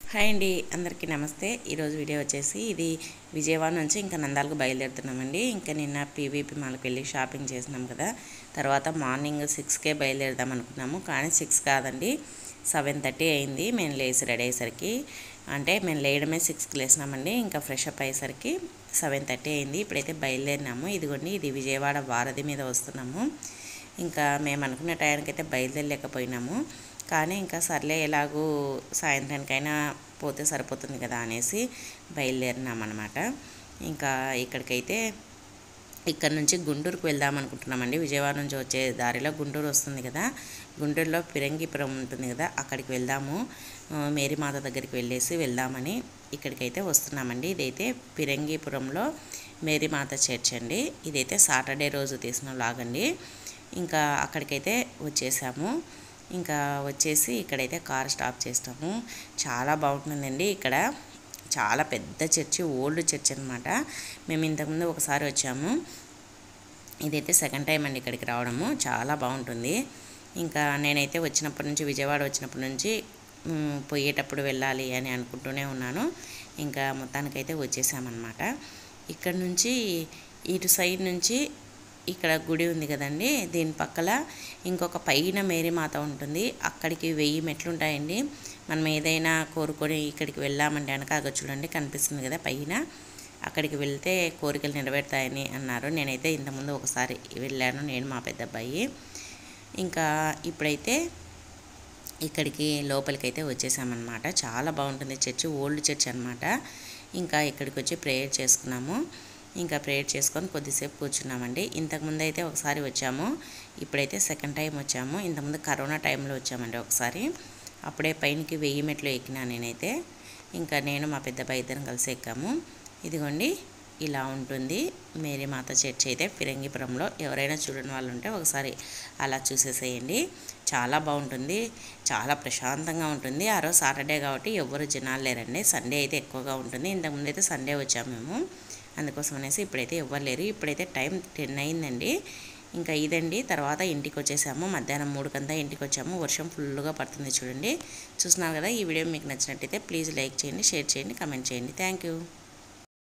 Hi అండి, అందరికీ నమస్తే. ఈరోజు వీడియో వచ్చేసి ఇది విజయవాడ నుంచి ఇంకా నంద్యాలకు బయలుదేరుతున్నామండి. ఇంకా నిన్న పీవీపీ మాల్కి వెళ్ళి షాపింగ్ చేసినాం కదా. తర్వాత మార్నింగ్ 6కే బయలుదేరుదాం అనుకున్నాము, కానీ 6 కాదండి 7:30 అయింది మేము లేచి రెడీ అయ్యేసరికి. అంటే మేము లేయడమే 6కి లేసినామండి. ఇంకా ఫ్రెష్ అప్ అయ్యేసరికి 7:30 అయింది. ఇప్పుడైతే బయలుదేరినాము. ఇదిగోండి, ఇది విజయవాడ వారధి మీద వస్తున్నాము. ఇంకా మేము అనుకున్న టైంకి అయితే బయలుదేరలేకపోయినాము, కానీ ఇంకా సర్లే ఎలాగూ సాయంత్రానికైనా పోతే సరిపోతుంది కదా అనేసి బయలుదేరినామన్నమాట. ఇంకా ఇక్కడికైతే ఇక్కడ నుంచి గుంటూరుకు వెళ్దాం అనుకుంటున్నామండి. విజయవాడ నుంచి వచ్చే దారిలో గుంటూరు వస్తుంది కదా, గుంటూరులో ఫిరంగిపురం ఉంటుంది కదా, అక్కడికి వెళ్దాము. మేరీమాత దగ్గరికి వెళ్దామని ఇక్కడికైతే వస్తున్నామండి. ఇదైతే ఫిరంగిపురంలో మేరీమాత చర్చ్ అండి. ఇదైతే సాటర్డే రోజు తీసిన వ్లాగ్ అండి. ఇంకా అక్కడికైతే వచ్చేసాము. ఇంకా వచ్చేసి ఇక్కడైతే కార్ స్టాప్ చేస్తాము. చాలా బాగుంటుందండి. ఇక్కడ చాలా పెద్ద చర్చి, ఓల్డ్ చర్చ్ అనమాట. మేము ఇంతకుముందు ఒకసారి వచ్చాము, ఇదైతే సెకండ్ టైం అండి ఇక్కడికి రావడము. చాలా బాగుంటుంది. ఇంకా నేనైతే విజయవాడ వచ్చినప్పటి నుంచి పోయేటప్పుడు వెళ్ళాలి అని అనుకుంటూనే ఉన్నాను. ఇంకా మొత్తానికైతే వచ్చేసామన్నమాట. ఇక్కడ నుంచి ఇటు సైడ్ నుంచి ఇక్కడ గుడి ఉంది కదండి, దీని పక్కల ఇంకొక పైన మేరీమాత ఉంటుంది. అక్కడికి 1000 మెట్లు ఉంటాయండి. మనం ఏదైనా కోరుకొని ఇక్కడికి వెళ్ళామంటే కనుక అక్కడ చూడండి కనిపిస్తుంది కదా పైన, అక్కడికి వెళ్తే కోరికలు నెరవేరుతాయని అన్నారు. నేనైతే ఇంతకుముందు ఒకసారి వెళ్ళాను, నేను మా పెద్ద అబ్బాయి. ఇంకా ఇప్పుడైతే ఇక్కడికి లోపలికైతే వచ్చేసామన్నమాట. చాలా బాగుంటుంది చర్చ్, ఓల్డ్ చర్చ్ అనమాట. ఇంకా ఇక్కడికి వచ్చి ప్రేయర్ చేసుకున్నాము. ఇంకా ప్రేయర్ చేసుకొని కొద్దిసేపు కూర్చున్నామండి. ఇంతకుముందు అయితే ఒకసారి వచ్చాము, ఇప్పుడైతే సెకండ్ టైం వచ్చాము. ఇంతకుముందు కరోనా టైంలో వచ్చామండి ఒకసారి, అప్పుడే పైనకి 1000 మెట్లు ఎక్కినా నేనైతే. ఇంకా నేను మా పెద్ద అబ్బాయి ఇద్దరం కలిసి ఎక్కాము. ఇదిగోండి, ఇలా ఉంటుంది మేరీమాత చర్చ్ అయితే ఫిరంగిపురంలో. ఎవరైనా చూడని వాళ్ళు ఉంటే ఒకసారి అలా చూసేసేయండి. చాలా బాగుంటుంది, చాలా ప్రశాంతంగా ఉంటుంది. ఆ రోజు సాటర్డే కాబట్టి ఎవరు జనాలు లేరండి. సండే అయితే ఎక్కువగా ఉంటుంది. ఇంతకుముందు అయితే సండే వచ్చాము మేము, అందుకోసం అనేసి ఇప్పుడైతే ఎవ్వరు లేరు. ఇప్పుడైతే టైం 10 అయిందండి. ఇంకా ఇదండి. తర్వాత ఇంటికి వచ్చేసాము. మధ్యాహ్నం 3కంతా ఇంటికి వచ్చాము. వర్షం ఫుల్గా పడుతుంది చూడండి. చూస్తున్నారు కదా. ఈ వీడియో మీకు నచ్చినట్టయితే ప్లీజ్ లైక్ చేయండి, షేర్ చేయండి, కామెంట్ చేయండి. Thank you.